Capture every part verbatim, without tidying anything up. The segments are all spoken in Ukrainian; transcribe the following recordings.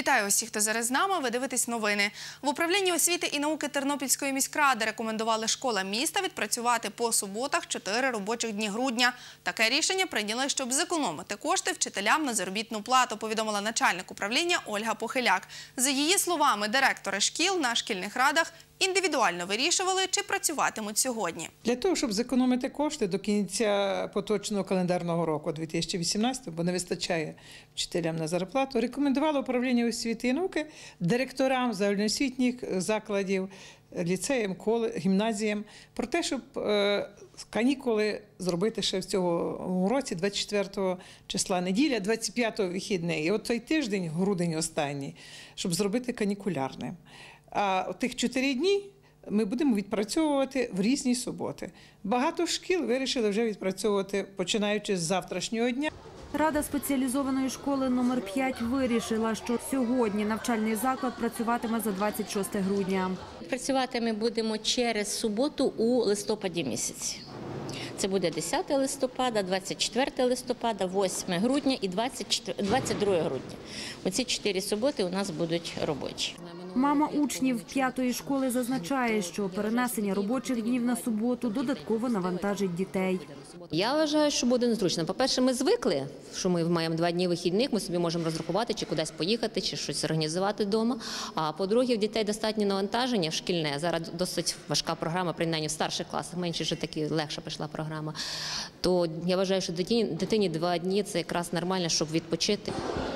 Вітаю усіх, хто зараз з нами. Ви дивитесь новини. В управлінні освіти і науки Тернопільської міськради рекомендували школам міста відпрацювати по суботах чотири робочих дні грудня. Таке рішення прийняли, щоб зекономити кошти вчителям на заробітну плату, повідомила начальник управління Ольга Похиляк. За її словами, директори шкіл на шкільних радах індивідуально вирішували, чи працюватимуть сьогодні. Для того, щоб зекономити кошти до кінця поточного календарного року дві тисячі вісімнадцятого, бо не вистачає вчителям на зарплату, рекомендувало управління освіти і науки директорам загальноосвітніх закладів, ліцеям, гімназіям про те, щоб канікули зробити ще в цьому році, двадцять четвертого числа неділя, двадцять п'ятого вихідний. І от цей тиждень, грудень останній, щоб зробити канікулярним. А тих чотири дні ми будемо відпрацьовувати в різні суботи. Багато шкіл вирішили вже відпрацьовувати, починаючи з завтрашнього дня. Рада спеціалізованої школи номер п'ять вирішила, що сьогодні навчальний заклад працюватиме за двадцять шосте грудня. Працювати ми будемо через суботу у листопаді місяці. Це буде десяте листопада, двадцять четверте листопада, восьме грудня і двадцять друге грудня. Оці чотири суботи у нас будуть робочі. Мама учнів п'ятої школи зазначає, що перенесення робочих днів на суботу додатково навантажить дітей. Я вважаю, що буде незручно. По-перше, ми звикли, що ми маємо два дні вихідних, ми собі можемо розрахувати, чи кудись поїхати, чи щось організувати вдома. А по-друге, в дітей достатньо навантаження шкільне. Зараз досить важка програма, принаймні в старших класах, менше вже таки легша пішла програма. То я вважаю, що дитині, дитині два дні – це якраз нормально, щоб відпочити.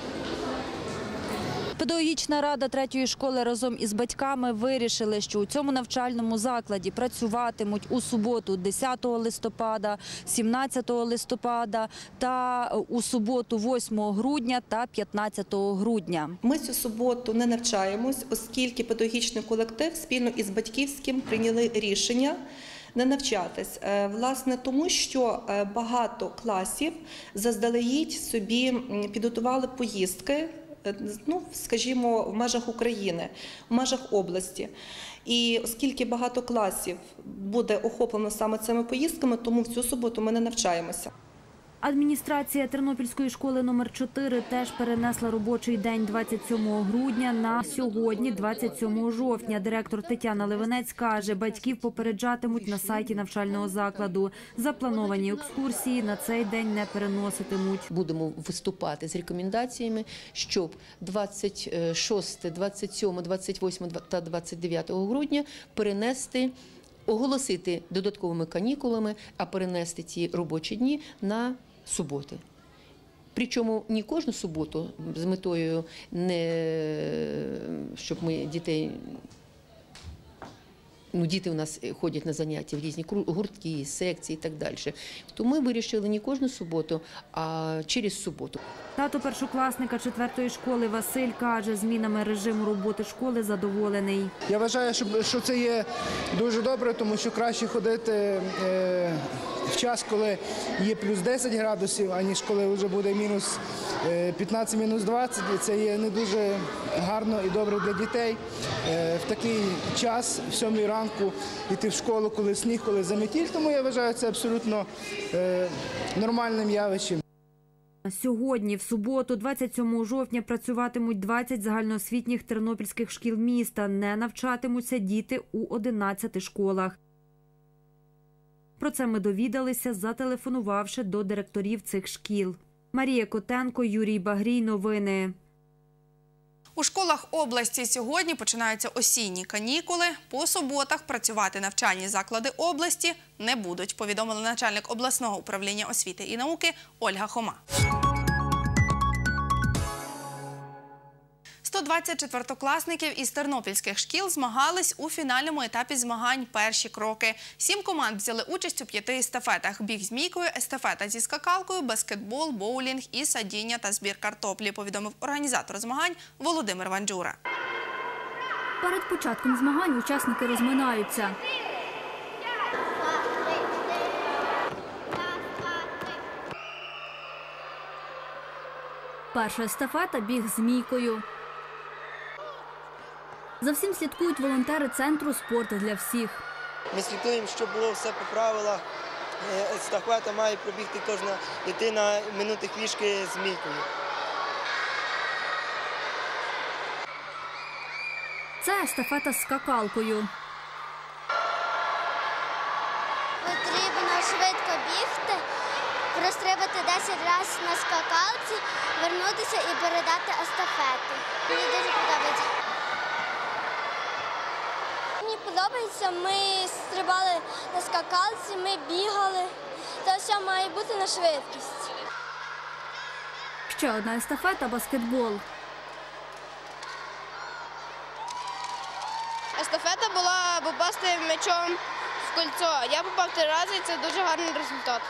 Педагогічна рада третьої школи разом із батьками вирішили, що у цьому навчальному закладі працюватимуть у суботу десятого листопада, сімнадцятого листопада та у суботу восьмого грудня та п'ятнадцятого грудня. Ми цю суботу не навчаємось, оскільки педагогічний колектив спільно із батьківським прийняли рішення не навчатись. Власне, тому що багато класів заздалегідь собі підготували поїздки, ну, скажімо, в межах України, в межах області. І оскільки багато класів буде охоплено саме цими поїздками, тому в цю суботу ми не навчаємося. Адміністрація Тернопільської школи номер чотири теж перенесла робочий день двадцять сьомого грудня на сьогодні, двадцять сьомого жовтня. Директор Тетяна Левинець каже, батьків попереджатимуть на сайті навчального закладу. Заплановані екскурсії на цей день не переноситимуть. Будемо виступати з рекомендаціями, щоб двадцять шостого, двадцять сьомого, двадцять восьмого та двадцять дев'ятого грудня перенести, оголосити додатковими канікулами, а перенести ці робочі дні на суботи. Причому не кожну суботу з метою, не, щоб ми дітей, ну, діти у нас ходять на заняття в різні гуртки, секції і так далі. То ми вирішили не кожну суботу, а через суботу. Тато першокласника четвертої школи Василь каже, змінами режиму роботи школи задоволений. Я вважаю, що це є дуже добре, тому що краще ходити в час, коли є плюс десять градусів, аніж коли вже буде мінус п'ятнадцять, мінус двадцять. І це є не дуже гарно і добре для дітей. В такий час, в сьомій ранку, йти в школу, коли сніг, коли заметіль. Тому я вважаю це абсолютно нормальним явищем. Сьогодні, в суботу, двадцять сьомого жовтня, працюватимуть двадцять загальноосвітніх тернопільських шкіл міста. Не навчатимуться діти у одинадцяти школах. Про це ми довідалися, зателефонувавши до директорів цих шкіл. Марія Котенко, Юрій Багрій. Новини. У школах області сьогодні починаються осінні канікули. По суботах працювати навчальні заклади області не будуть, повідомила начальник обласного управління освіти і науки Ольга Хома. сто двадцять четвертокласників із тернопільських шкіл змагались у фінальному етапі змагань «Перші кроки». Сім команд взяли участь у п'яти естафетах – біг з мійкою, естафета зі скакалкою, баскетбол, боулінг і садіння та збір картоплі, повідомив організатор змагань Володимир Ванджура. Перед початком змагань учасники розминаються. Перша естафета – біг з мійкою. За всім слідкують волонтери центру «Спорт для всіх». Ми слідкуємо, щоб було все по правилах. Естафета має пробігти кожна дитина минути пішки з мійкою. Це естафета з скакалкою. Потрібно швидко бігти, прострибати десять разів на скакалці, вернутися і передати естафету. Мені дуже подобається. Мені подобається, ми стрибали на скакалці, ми бігали. Це все має бути на швидкість. Ще одна естафета – баскетбол. Естафета була попасти м'ячом в кольцо. Я попав три рази, і це дуже гарний результат.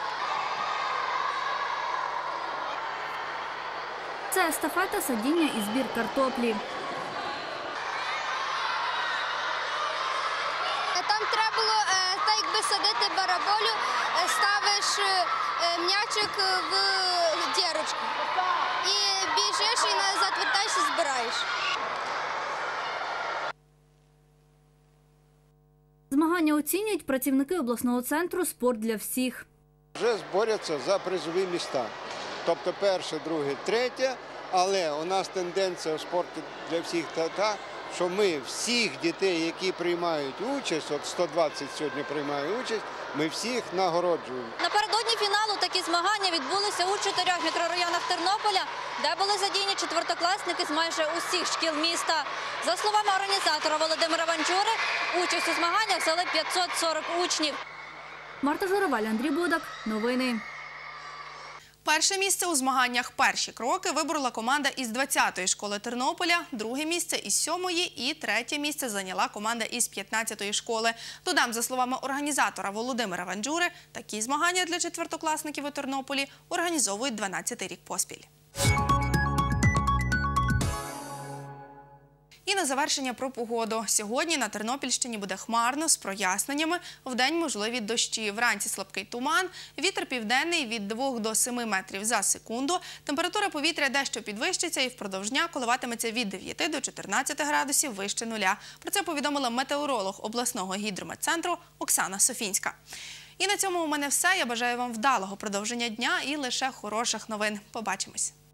Це естафета, садіння і збір картоплі. Там треба було, так якби садити бараболю, ставиш м'ячик в дірочку. І біжиш, і назад вертаєш і збираєш. Змагання оцінюють працівники обласного центру «Спорт для всіх». Вже борються за призові міста. Тобто перше, друге, третє. Але у нас тенденція у спорті для всіх така, що ми всіх дітей, які приймають участь, от сто двадцять сьогодні приймають участь, ми всіх нагороджуємо. Напередодні фіналу такі змагання відбулися у чотирьох мікрорайонах Тернополя, де були задіяні четвертокласники з майже усіх шкіл міста. За словами організатора Володимира Ванчури, участь у змаганнях взяли п'ятсот сорок учнів. Марта Журавель, Андрій Бодак. Новини. Перше місце у змаганнях «Перші кроки» виборола команда із двадцятої школи Тернополя, друге місце із сьомої і третє місце зайняла команда із п'ятнадцятої школи. Додам, за словами організатора Володимира Ванчури, такі змагання для четвертокласників у Тернополі організовують дванадцятий рік поспіль. І на завершення про погоду. Сьогодні на Тернопільщині буде хмарно, з проясненнями. Вдень можливі дощі. Вранці слабкий туман. Вітер південний від двох до семи метрів за секунду. Температура повітря дещо підвищиться і впродовж дня коливатиметься від дев'яти до чотирнадцяти градусів вище нуля. Про це повідомила метеоролог обласного гідрометцентру Оксана Софінська. І на цьому у мене все. Я бажаю вам вдалого продовження дня і лише хороших новин. Побачимось.